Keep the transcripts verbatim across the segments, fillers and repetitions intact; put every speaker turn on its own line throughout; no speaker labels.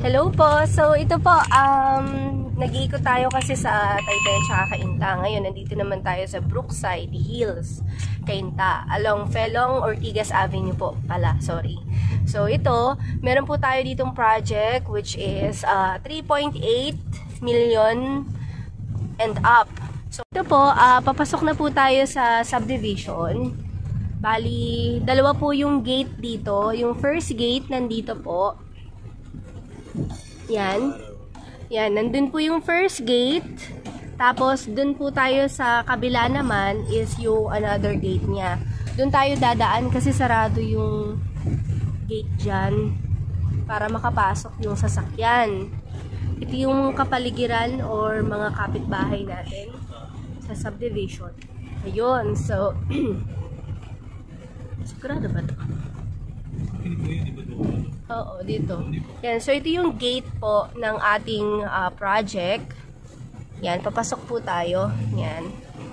Hello po. So ito po, um, nag-iikot tayo kasi sa Taytay at Cainta. Ngayon, nandito naman tayo sa Brookside Hills, Cainta. Along Felong Ortigas Avenue po pala, sorry. So ito, meron po tayo ditong project which is uh, three point eight million and up. So ito po, uh, papasok na po tayo sa subdivision. Bali, dalawa po yung gate dito. Yung first gate nandito po. Yan. Yan, nandun po yung first gate. Tapos, dun po tayo sa kabila naman is yung another gate niya. Dun tayo dadaan kasi sarado yung gate dyan para makapasok yung sasakyan. Ito yung kapaligiran or mga kapitbahay natin sa subdivision. Ayun, so sigurado ba ito? Oo, dito. Yan, so ito yung gate po ng ating uh, project. Yan, papasok po tayo. Yan.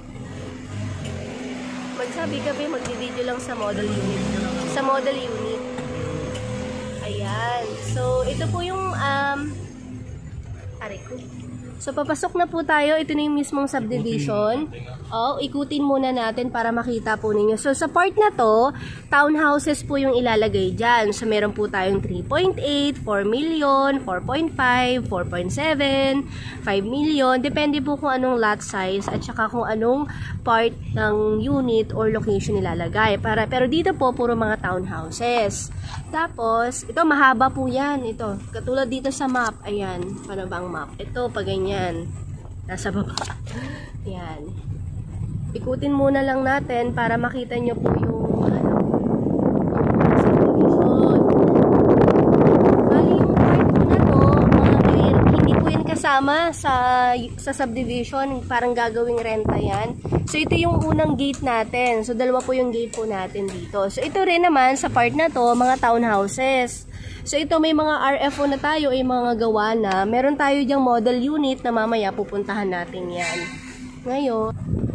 Magsabi ka ba, mag-video lang sa model unit. Sa model unit. Ayan. So, ito po yung um, aray ko. So, papasok na po tayo. Ito na yung mismong subdivision. Oh, ikutin muna natin para makita po ninyo. So, sa part na to, townhouses po yung ilalagay dyan. So, meron po tayong three point eight, four million, four point five, four point seven, five million. Depende po kung anong lot size at saka kung anong part ng unit or location ilalagay. Para, pero dito po, puro mga townhouses. Tapos, ito mahaba po yan. Ito, katulad dito sa map. Ayan, paano ba ang map? Ito, pag ganyan. Nasa baba. Yan. Ikutin muna lang natin para makita nyo po yung ano, subdivision. Bali, yung part po na to, mga clear, hindi po yan kasama sa, sa subdivision. Parang gagawing renta yan. So, ito yung unang gate natin. So, dalawa po yung gate po natin dito. So, ito rin naman, sa part na to, mga townhouses. So, ito may mga R F O na tayo, ay mga gawa na. Meron tayo dyang model unit na mamaya pupuntahan natin yan. Ngayon,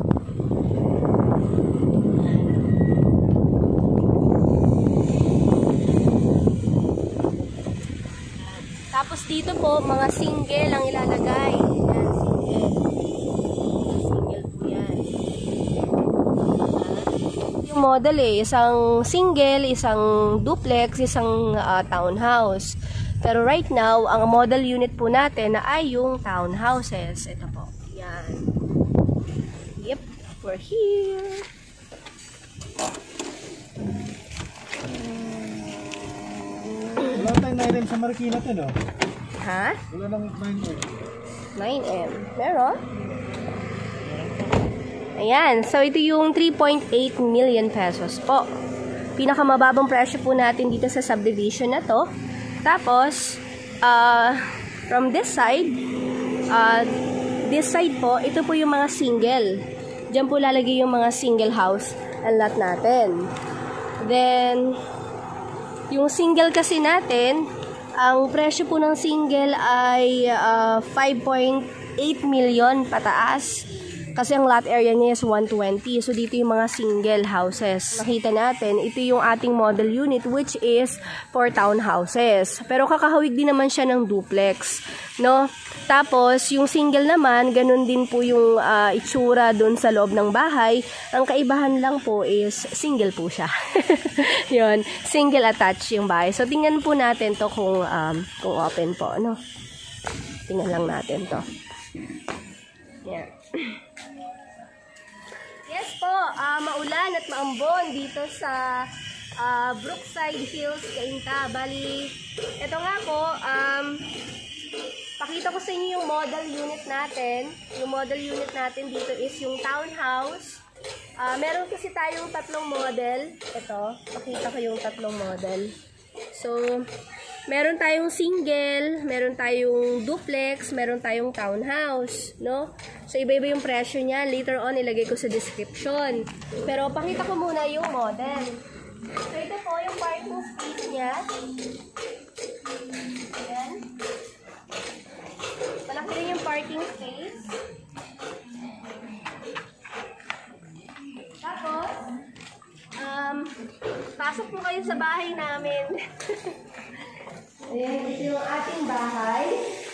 tapos dito po, mga single ang ilalagay. Yan, single. Single po yan. Yung model eh, isang single, isang duplex, isang uh, townhouse. Pero right now, ang model unit po natin na ay yung townhouses. Ito po. Yan. Yep, we're here.
Wala tayong nine M sa Marikina to, no?
Ha?
Wala nang nine M.
nine M. Meron? Ayan. So, ito yung three point eight million pesos po. Pinakamababang presyo po natin dito sa subdivision na to. Tapos, uh, from this side, uh, this side po, ito po yung mga single. Diyan po lalagay yung mga single house ang lot natin. Then, yung single kasi natin, ang presyo po ng single ay uh, five point eight million pataas. Kasi ang lot area niya is one twenty. So, dito yung mga single houses. Nakita natin, ito yung ating model unit which is for townhouses. Pero kakahawig din naman siya ng duplex. No? Tapos, yung single naman, ganun din po yung uh, itsura dun sa loob ng bahay. Ang kaibahan lang po is single po siya. Yun, single attached yung bahay. So, tingnan po natin to kung, um, kung open po. No? Tingnan lang natin to. Yeah. Yes po, uh, maulan at maambon dito sa uh, Brookside Hills, Cainta. Bali, ito nga po, um, pakita ko sa inyo yung model unit natin. Yung model unit natin dito is yung townhouse. Uh, meron kasi tayong tatlong model. Ito, pakita ko yung tatlong model. So, meron tayong single, meron tayong duplex, meron tayong townhouse, no? So, iba-iba yung presyo niya. Later on, ilagay ko sa description. Pero, pakita ko muna yung model. So, ito po yung parking space niya. Ayan. Malaki rin yung parking space. Tapos, um, pasok po kayo sa bahay namin. Ayan, ito yung ating bahay.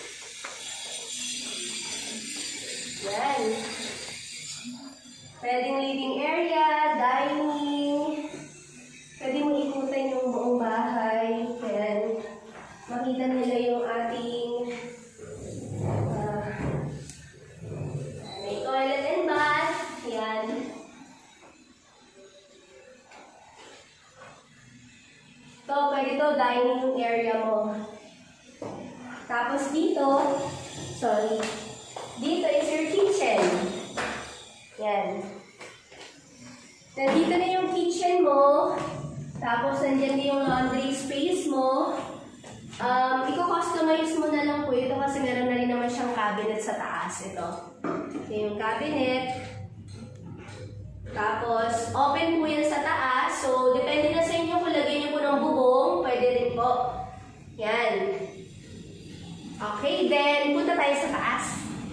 Yan. Pwedeng living area, dining. Pwede mo ikutan yung buong bahay. Ayan. Makita nila yung ating uh, may toilet and bath. Ayan. So, pwede to dining area mo. Tapos dito, sorry, dito is your kitchen. Yan. Nandito na yung kitchen mo. Tapos, nandiyan din yung laundry space mo. Um, Iko-customize mo na lang po ito kasi meron na rin naman siyang cabinet sa taas. Ito. Ito yung cabinet. Tapos, open po yan sa taas. So, depende na sa inyo kung lagyan niyo po ng bubong. Pwede rin po. Yan. Okay, then, punta tayo sa taas.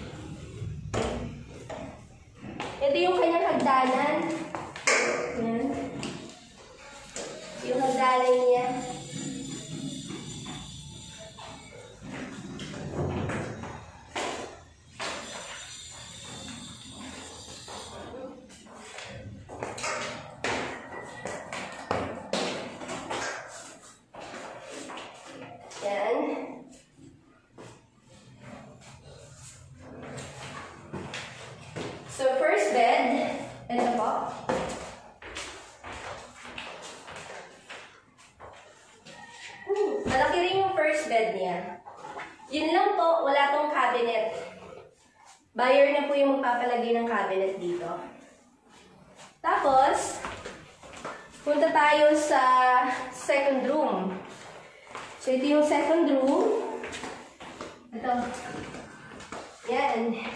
Ito yung kanyang hagdanan. Yan. Yung hagdanan niya. So, first bed, ito po. Hmm, malaki rin yung first bed niya. Yun lang po, wala tong cabinet. Buyer na po yung magpapalagay ng cabinet dito. Tapos, punta tayo sa second room. So, ito yung second room. Ito. Yan.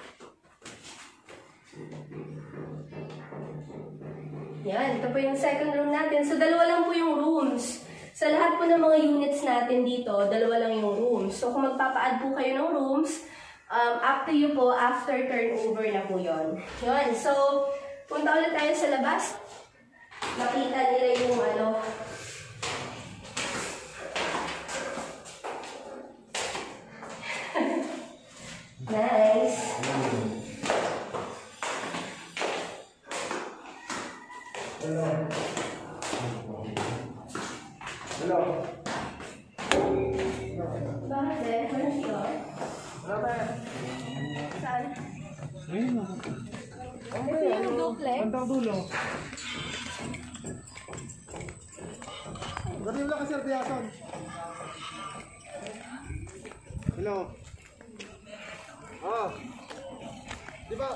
Yan, ito po yung second room natin. So, dalawa lang po yung rooms. Sa lahat po ng mga units natin dito, dalawa lang yung rooms. So, kung magpapa-add po kayo ng rooms, um, up to you po, after turnover na po yun. Yun, so, punta ulit tayo sa labas. Makita nila yung ano. Nice.
Hello. Hello.
Bakit eh? Ano siya?
Bakit?
Saan?
Ayun na.
Ito yung duplex.
Pantang dulo. Gabi lang kasi Artiason. Hello. Ah. Di ba?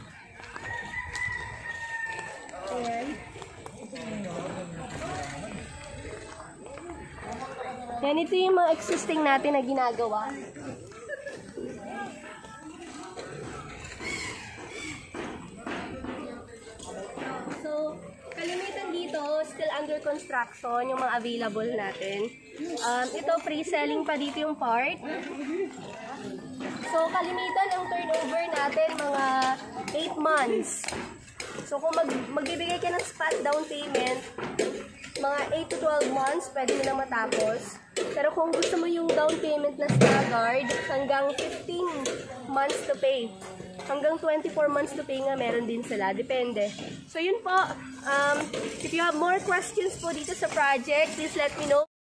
Ayan. Yan, ito yung mga existing natin na ginagawa. So, kalimitan dito, still under construction, yung mga available natin. Um, ito, pre-selling pa dito yung part. So, kalimitan ang turnover natin, mga eight months. So, kung mag magbibigay ka ng spot down payment, mga eight to twelve months, pwede mo na matapos. Pero kung gusto mo yung down payment na staggered, hanggang fifteen months to pay. Hanggang twenty-four months to pay nga, meron din sila. Depende. So, yun po. Um, if you have more questions po dito sa project, please let me know.